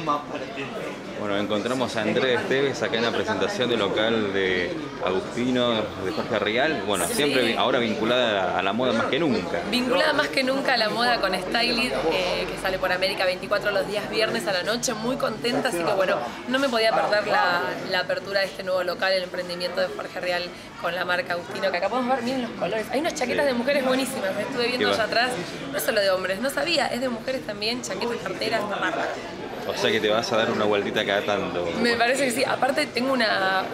Bueno, encontramos a Andrés Esteves acá en la presentación del local de Agustino, de Jorge Rial. Bueno, Sí. siempre ahora vinculada a la moda más que nunca. Vinculada más que nunca a la moda con Stylit, que sale por América 24 los días viernes a la noche, muy contenta, así que bueno, no me podía perder la apertura de este nuevo local, el emprendimiento de Jorge Rial con la marca Agustino, que acá podemos ver, miren los colores. Hay unas chaquetas de mujeres buenísimas, estuve viendo allá atrás, no solo de hombres, no sabía, es de mujeres también, chaquetas, carteras, tamarras. O sea que te vas a dar una vueltita cada tanto. Me parece que sí, aparte tengo una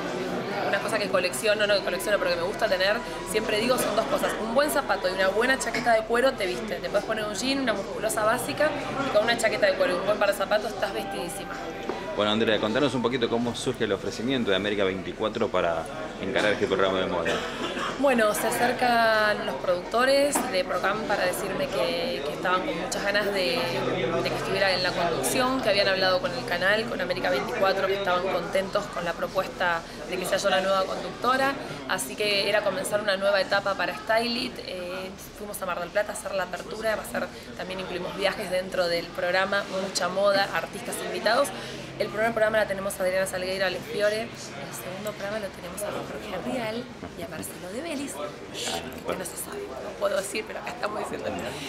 cosa que colecciono, no que colecciono, pero que me gusta tener, siempre digo, son dos cosas. Un buen zapato y una buena chaqueta de cuero te viste. Te puedes poner un jean, una musculosa básica, y con una chaqueta de cuero y un buen par de zapatos estás vestidísima. Bueno, Andrea, contanos un poquito cómo surge el ofrecimiento de América 24 para encarar este programa de moda. Bueno, se acercan los productores de Procam para decirme que estaban con muchas ganas de que estuviera en la conducción, que habían hablado con el canal, con América 24, que estaban contentos con la propuesta de que sea yo la nueva conductora, así que era comenzar una nueva etapa para Stylit. Fuimos a Mar del Plata a hacer la apertura, también incluimos viajes dentro del programa, mucha moda, artistas invitados. El primer programa la tenemos a Adriana Salgueiro, Alex Fiore. El segundo programa lo tenemos a Jorge Rial y a Marcelo de Belis, que no se sabe, no puedo decir, pero acá estamos diciendo.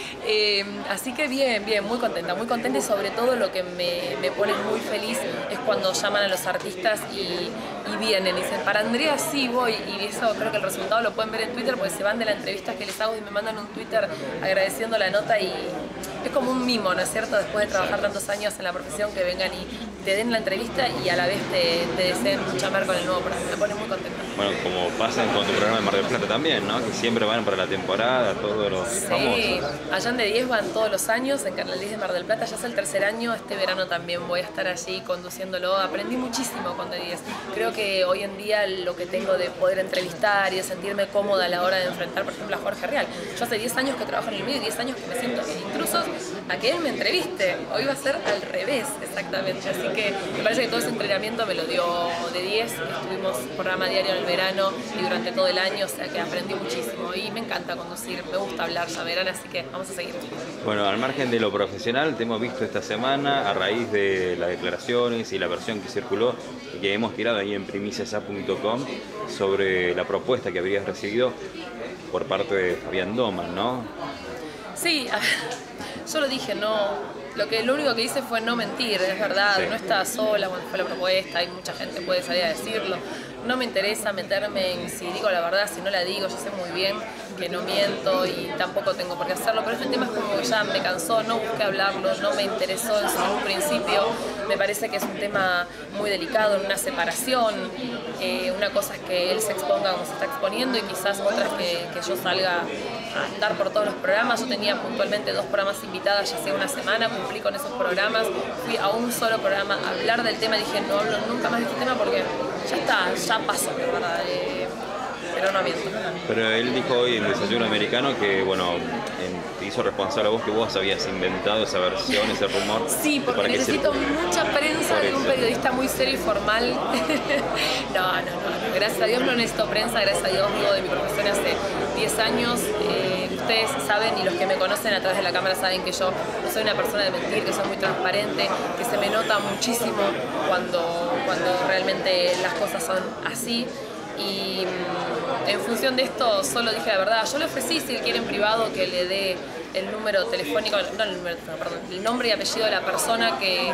Así que bien, muy contenta y sobre todo lo que me pone muy feliz es cuando llaman a los artistas y vienen y dicen, para Andrea sí voy, y eso creo que el resultado lo pueden ver en Twitter porque se van de la entrevista que les hago y me mandan un Twitter agradeciendo la nota y es como un mimo, ¿no es cierto? Después de trabajar tantos años en la profesión, que vengan y te den la entrevista y a la vez te deseen chamar con el nuevo programa. Me pone muy contenta. Bueno, como pasa con tu programa de Mar del Plata también, ¿no? Que siempre van para la temporada, todos los famosos. Sí, allá en de 10 van todos los años, en Canal 10 de Mar del Plata, ya es el tercer año, este verano también voy a estar allí conduciéndolo. Aprendí muchísimo con de 10. Creo que hoy en día lo que tengo de poder entrevistar y de sentirme cómoda a la hora de enfrentar, por ejemplo, a Jorge Rial. Yo hace 10 años que trabajo en el medio y 10 años que me siento intrusos a que él me entreviste. Hoy va a ser al revés, exactamente. Así que me parece que todo ese entrenamiento me lo dio de 10. Estuvimos programa diario en el verano y durante todo el año, o sea que aprendí muchísimo y me encanta conducir, me gusta hablar, ya verán, así que vamos a seguir. Bueno, al margen de lo profesional, te hemos visto esta semana a raíz de las declaraciones y la versión que circuló y que hemos tirado ahí en primiciasa.com sobre la propuesta que habrías recibido por parte de Fabián Doman, ¿no? Sí, yo lo dije, lo único que hice fue no mentir, es verdad, no estaba sola cuando fue la propuesta, hay mucha gente que puede salir a decirlo. No me interesa meterme en si digo la verdad, si no la digo, yo sé muy bien que no miento y tampoco tengo por qué hacerlo, pero este tema es como que ya me cansó, no busqué hablarlo, no me interesó en un principio, me parece que es un tema muy delicado, en una separación, una cosa es que él se exponga como se está exponiendo y quizás otras que yo salga a andar por todos los programas. Yo tenía puntualmente 2 programas invitadas ya hace una semana, cumplí con esos programas, fui a un solo programa a hablar del tema y dije no hablo nunca más de este tema porque ya está, ya pasó, ¿verdad? Pero no miento. Pero él dijo hoy en Desayuno Americano que, bueno, te hizo responsable a vos que vos habías inventado esa versión, ese rumor. Sí, porque necesito mucha prensa de un periodista muy serio y formal. No, gracias a Dios no necesito prensa, gracias a Dios vivo de mi profesión hace 10 años. Ustedes saben y los que me conocen a través de la cámara saben que yo no soy una persona de mentir, que soy muy transparente, que se me nota muchísimo cuando realmente las cosas son así. Y en función de esto solo dije la verdad. Yo le ofrecí, si él quiere en privado, que le dé el número telefónico, no el número, perdón, el nombre y apellido de la persona que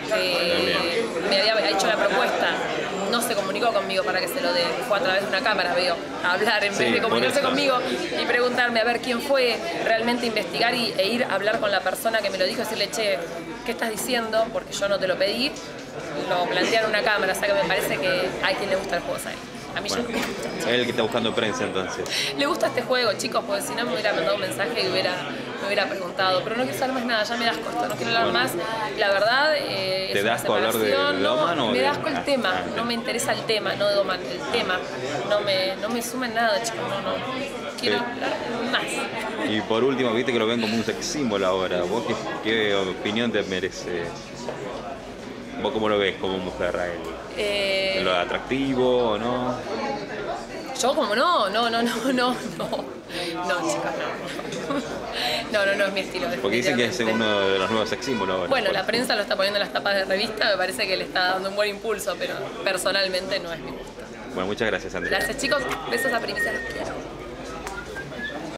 me había hecho la propuesta. No se comunicó conmigo para que se lo dé, fue a través de una cámara, veo, a hablar en vez de comunicarse conmigo y preguntarme a ver quién fue, realmente investigar e ir a hablar con la persona que me lo dijo y decirle, che, ¿qué estás diciendo? Porque yo no te lo pedí, lo planteé en una cámara, o sea que me parece que hay quien le gusta el juego, ¿sabes? A mí bueno, es el que está buscando prensa entonces. Le gusta este juego, chicos, porque si no me hubiera mandado un mensaje y me hubiera preguntado. Pero no quiero saber más nada, ya me das asco, no quiero hablar más. La verdad, ¿te da asco hablar de Doman o me de...? da asco el tema, no me interesa el tema, no de Doman, el tema. No me suma en nada, chicos, no. Quiero hablar más. Y por último, viste que lo ven como un sex símbolo ahora. ¿Vos qué opinión te merece? ¿Vos cómo lo ves como mujer a él? ¿Lo atractivo o no? Yo como no, chicas, no es mi estilo. Porque dicen que es uno de los nuevos sex símbolos. Bueno, la prensa lo está poniendo en las tapas de revista, me parece que le está dando un buen impulso, pero personalmente no es mi gusto. Bueno, muchas gracias, Andrea. Gracias, chicos. Besos a Primicia, los quiero.